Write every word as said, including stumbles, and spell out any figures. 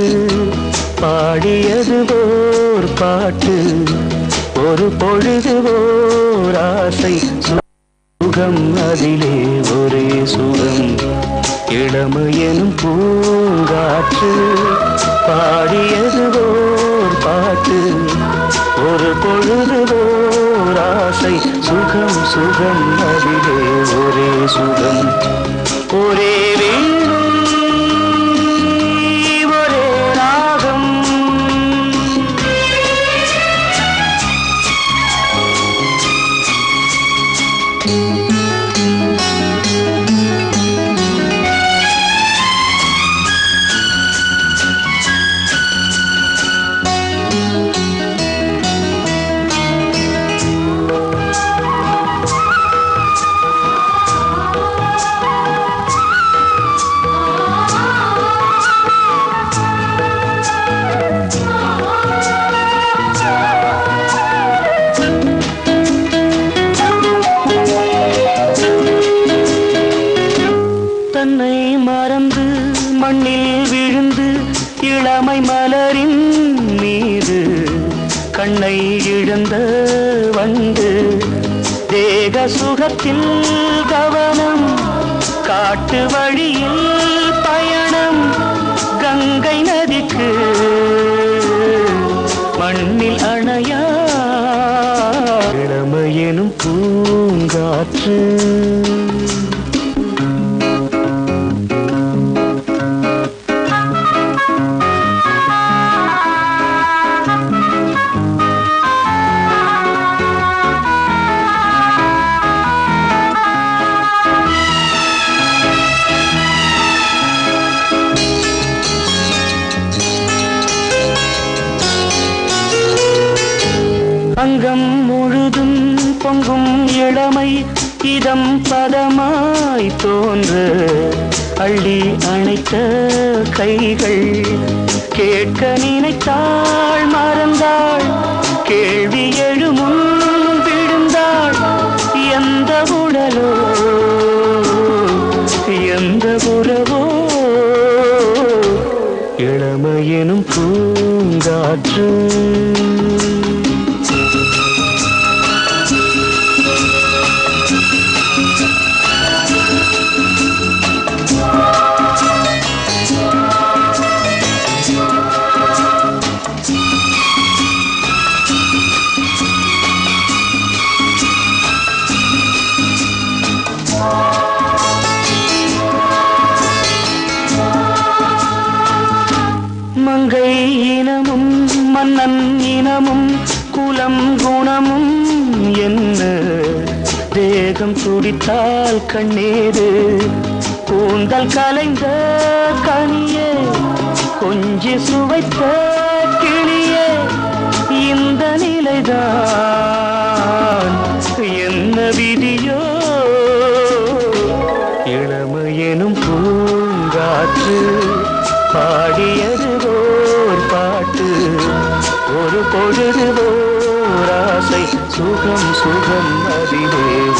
காற்று பாடியது ஓர் பாட்டு ஒரு பொழுது ஓர் ஆசை சுகம் அதிலே ஒரே சுகம் இளமையெனும் பூங்காற்று பாடியது ஓர் பாட்டு ஒரு பொழுது ஓர் ஆசை சுகம் சுகம் அதிலே ஒரே சுகம் ஒரே தன்னை மறந்து மண்ணில் விழுந்து இளமை மலரின் மீது கண்ணை இழந்த வண்டு தேக சுகத்தில் கவனம் காட்டு வழியில் பயணம் கங்கை நதிக்கு மண்ணில் அணையா இளமையெனும் பூங்காற்று அங்கம் முழுதும் பொங்கும் இளமை இதம் பதமாய் தோன்று அள்ளி அணைத்த கைகள் கேட்க நினைத்தாள் மறந்தாள் கேள்வி எழுமுன் விழுந்தாள் எந்த உடலோ எந்த உறவோ இளமையெனும் பூங்காற்று மங்கை இனமும் மன்னன் இனமும் குலம் குணமும் என்ன தேகம் துடித்தால் கண்ணீரு கூந்தல் கலைந்த கனியே கொஞ்சி சுவைத்த கிளியே இந்த நிலைதான் என்ன விதியோ இளமையெனும் பூங்காற்று பாடியது ஓர் பாட்டு ஒரு பொழுது ஓர் ஆசை சுகம் சுகம் அதிலே